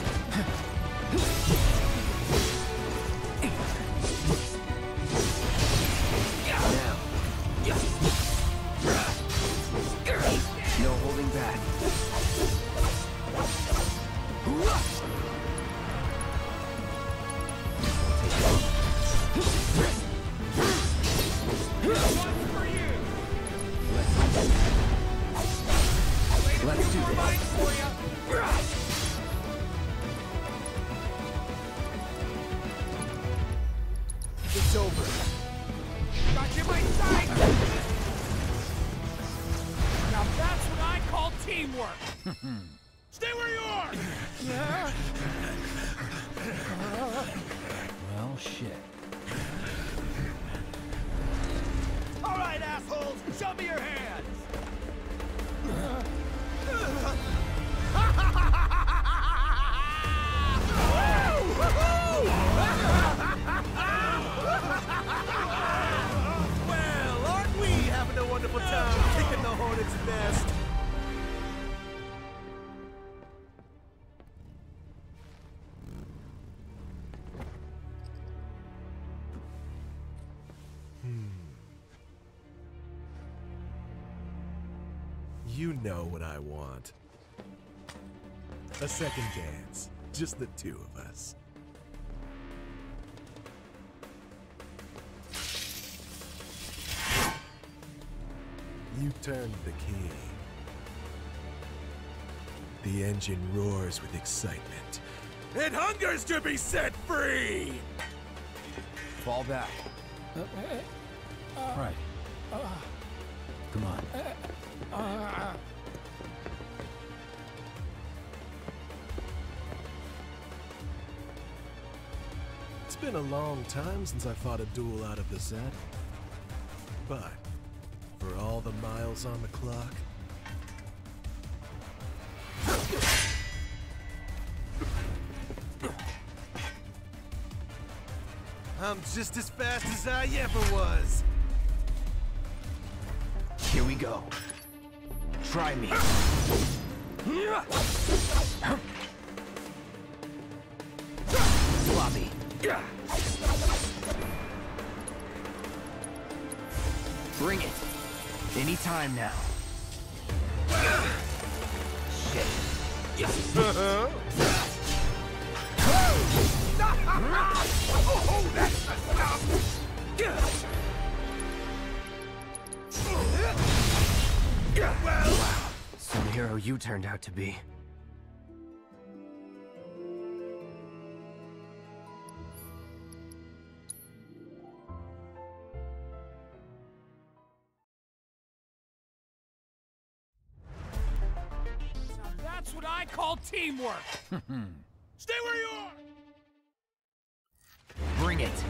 No holding back. Let's do this. It's over. Got you my side. Now that's what I call teamwork. Stay where you are. Well, shit. All right, assholes, show me your hands. Well, aren't we having a wonderful time kicking the hornet's nest? You know what I want. A second dance. Just the two of us. You turned the key. The engine roars with excitement. It hungers to be set free! Fall back. Right. Come on. It's been a long time since I fought a duel out of the Z. But for all the miles on the clock, I'm just as fast as I ever was. Here we go. Try me. Sloppy. Bring it. Anytime now. Shit. Oh, that's the stuff! Well, wow. Some hero you turned out to be. Now that's what I call teamwork! Stay where you are! Bring it.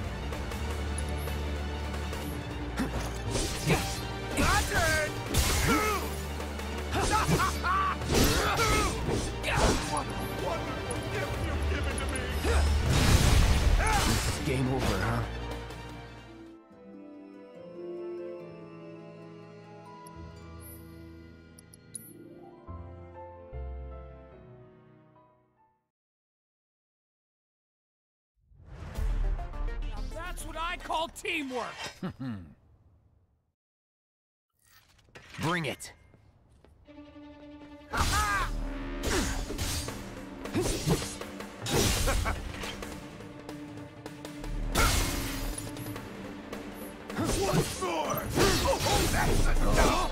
My turn! What a wonderful gift you've given to me! This is game over, huh? Now that's what I call teamwork! Bring it. Once more! Oh, that's enough!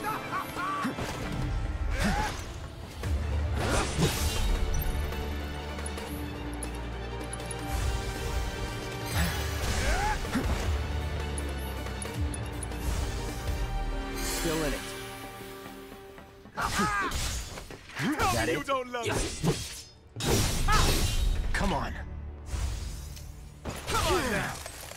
Still in it. Tell That me it? you don't love me! Come on. Come on now!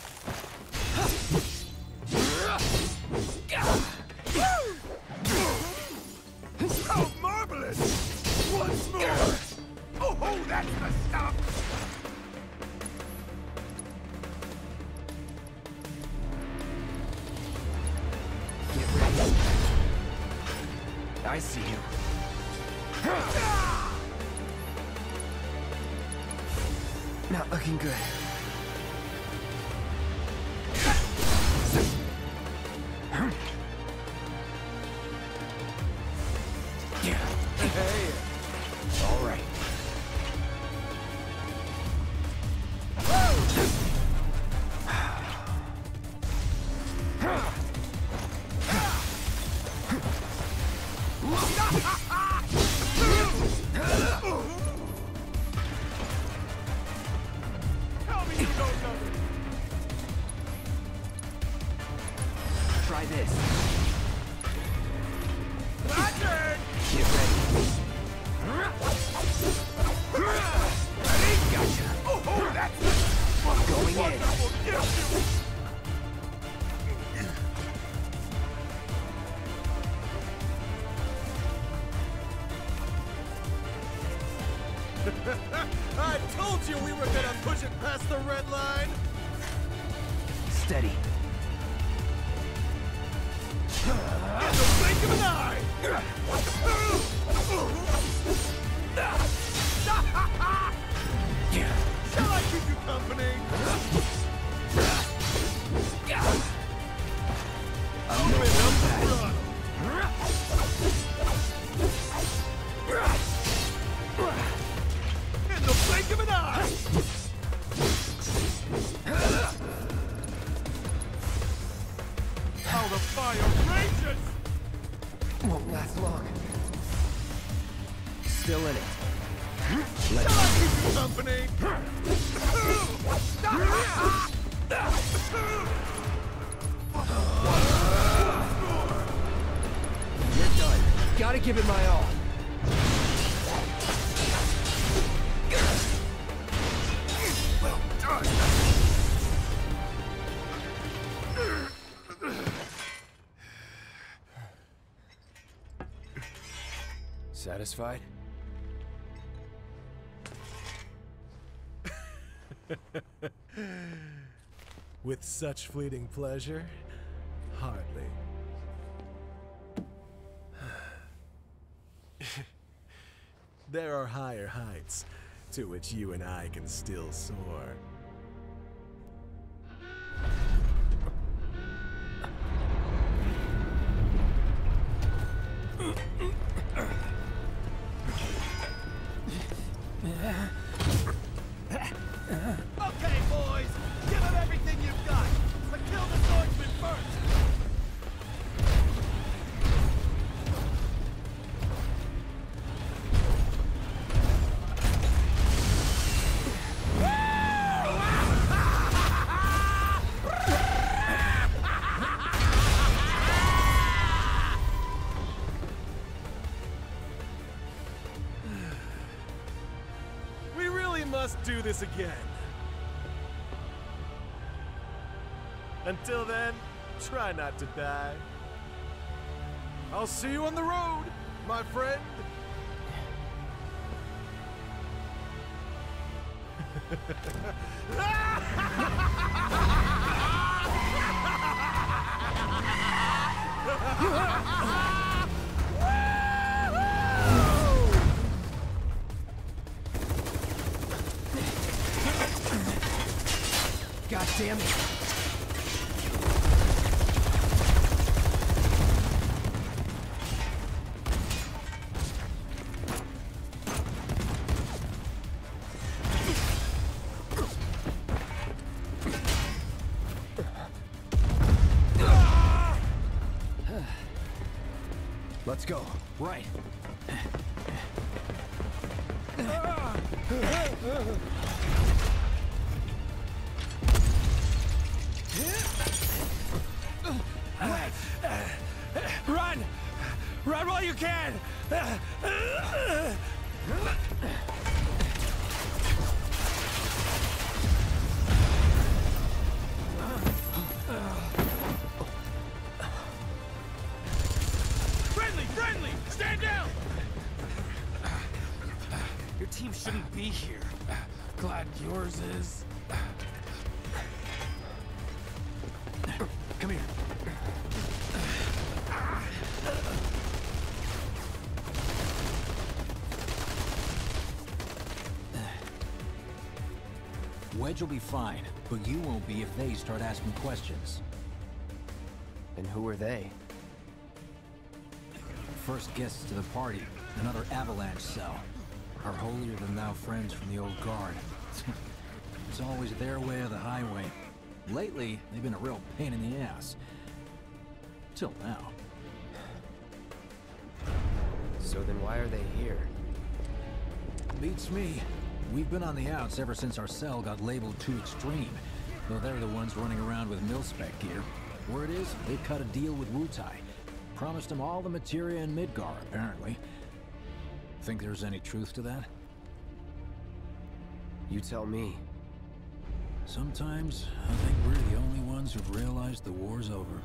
How marvelous! Once more! Oh, oh, that's the stuff! Get ready. I see you. Not looking good. Hey! All right. Tell me you don't love me! Try this. My turn! Get ready. Ready? Gotcha! Oh, oh, that's the Going in. wonderful gift you... I told you we were gonna push it past the red line! Steady. In the blink of an eye! Shall I keep you company? I'm Open no up the one throttle! In the blink of an eye! How the fire rages! won't last long. Still in it. Shall I keep you company? You're done. Gotta give it my all. Well done. Satisfied? With such fleeting pleasure? Hardly. There are higher heights to which you and I can still soar. Okay, boys, give him everything you've got, but kill the swordsman first. We really must do this again. Until then, try not to die. I'll see you on the road, my friend. God damn it. Let's go. Right. Run! Run while you can! Friendly! Friendly! Stand down! Your team shouldn't be here. Glad yours is. Come here. Wedge will be fine, but you won't be if they start asking questions. And who are they? First guests to the party, another avalanche cell. Our holier-than-thou friends from the old guard. It's always their way or the highway. Lately, they've been a real pain in the ass. Till now. So then why are they here? Beats me. We've been on the outs ever since our cell got labeled too extreme. Though they're the ones running around with mil-spec gear. Word is, they cut a deal with Wutai. Promised them all the materia in Midgar, apparently. Think there's any truth to that? You tell me. Sometimes, I think we're the only ones who've realized the war's over.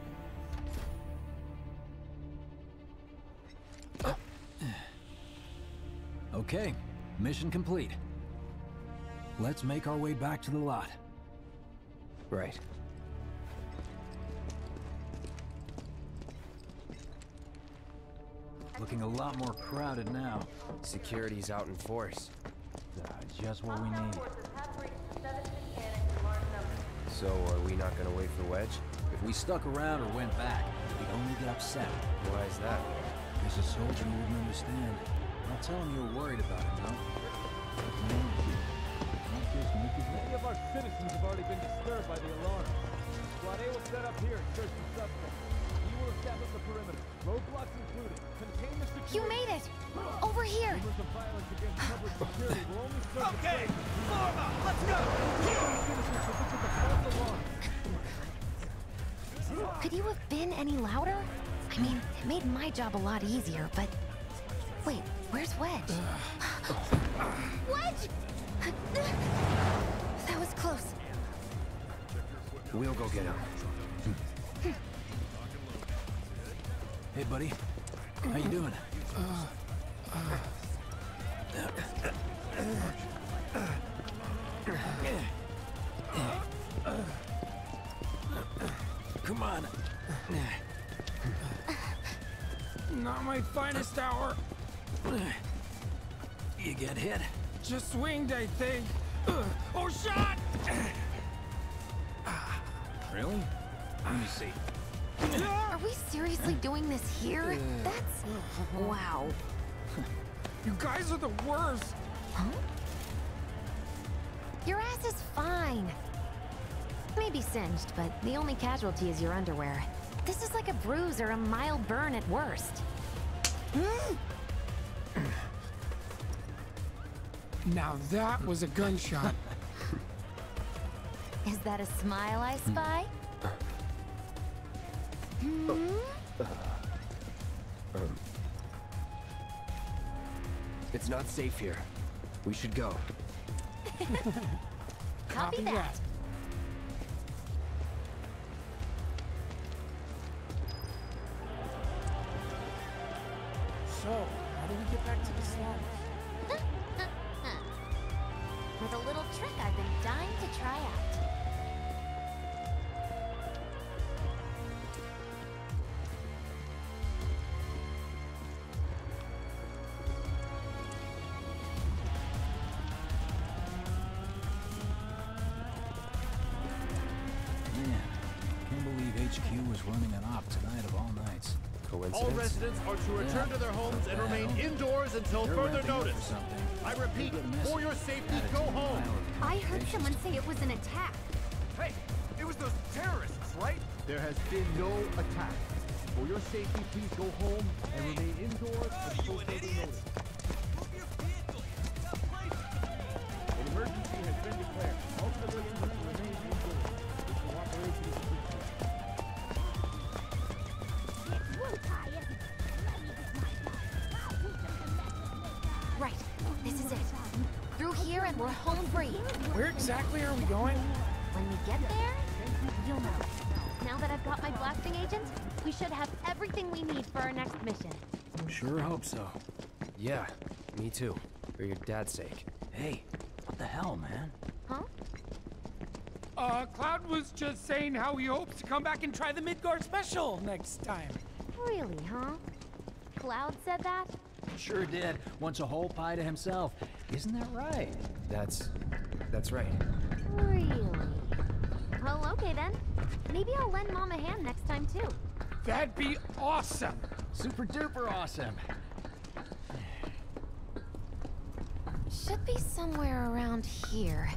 Okay, mission complete. Let's make our way back to the lot. Right. Looking a lot more crowded now. Security's out in force. Ah, just what we need. So, are we not gonna wait for Wedge? If we stuck around or went back, we'd only get upset. Why is that? There's a soldier who wouldn't understand. I'll tell him you're worried about him, though. Many of our citizens have already been disturbed by the alarm. Squad A will set up here and search the suspects. We will establish the perimeter, roadblocks included. Contain the security. You made it! Over here! Okay, form up, let's go! Could you have been any louder? I mean, it made my job a lot easier, but... Wait, where's Wedge? Wedge! That was close. We'll go get him. Hey, buddy. How you doing? Come on. Not my finest hour. You get hit? Just swinged, I think. Oh, shot! Really? Let me see. Are we seriously doing this here? That's... wow. You guys are the worst. Huh? Your ass is fine. Maybe singed, but the only casualty is your underwear. This is like a bruise or a mild burn at worst. Now that was a gunshot. Is that a smile I spy? Hmm? Um, it's not safe here. We should go. Copy that. So, how do we get back to the slums? With a little trick I've been dying to try out. Man, can't believe H Q was running an op tonight of all nights. Coincidence? All residents are to return Yeah, to their homes and not bad. remain indoors until They're further ramping up notice. for something. I repeat, They get messy. for your safety, Attitude go and home. style of I heard communications. someone say it was an attack. Hey, it was those terrorists, right? There has been no attack. For your safety, please go home and remain indoors until further notice. An emergency has been declared. All civilians are to remain indoors. This cooperation is appreciated. Right, this is it. Through here and we're home free. Where exactly are we going? When we get there, you'll know. Now that I've got my blasting agent, we should have everything we need for our next mission. Sure hope so. Yeah, me too. For your dad's sake. Hey, what the hell, man? Huh? Uh, Cloud was just saying how he hopes to come back and try the Midgar special next time. Really, huh? Cloud said that? Sure did. Wants a whole pie to himself. Isn't that right? That's... that's right. Really? Well, okay then. Maybe I'll lend Mom a hand next time too. That'd be awesome. Super duper awesome. Should be somewhere around here.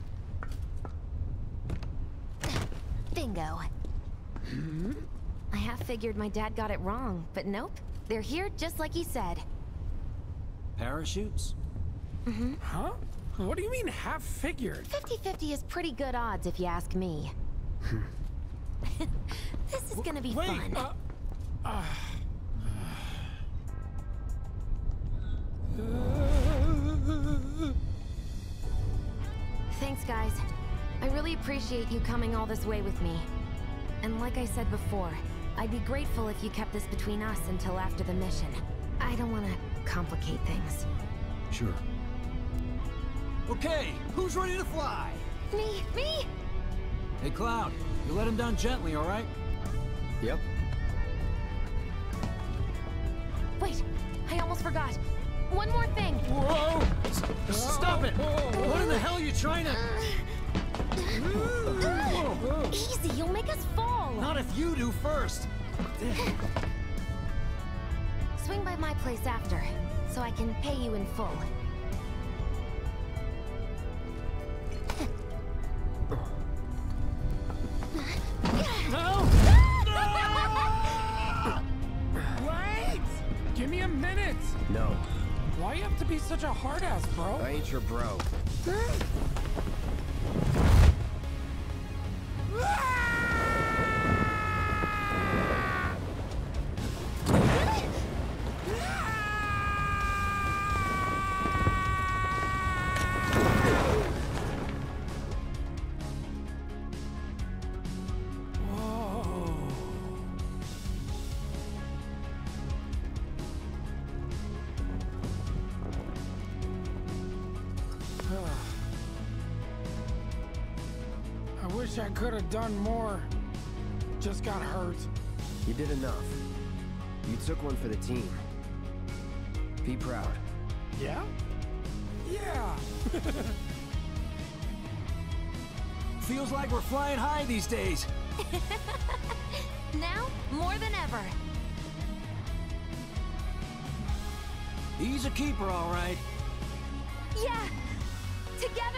Bingo. Hmm? I half figured my dad got it wrong, but nope. They're here just like he said. Parachutes? Mm-hmm. Huh? What do you mean half figured? fifty fifty is pretty good odds if you ask me. This is gonna be Wait, fun. Uh, uh, Thanks, guys. I really appreciate you coming all this way with me. And like I said before, I'd be grateful if you kept this between us until after the mission. I don't want to complicate things. Sure. Okay, who's ready to fly? Me, me! Hey, Cloud, you let him down gently, all right? Yep. Wait, I almost forgot. One more thing. Whoa! S stop it! What in the hell are you trying to... Uh, easy, you'll make us fall. Not if you do first. Swing by my place after, so I can pay you in full. No! Wait! Give me a minute! No. Why you have to be such a hard ass, bro? I ain't your bro. I wish I could have done more. Just got hurt. You did enough. You took one for the team. Be proud. Yeah? Yeah! Feels like we're flying high these days. Now, more than ever. He's a keeper, all right. Yeah! Together!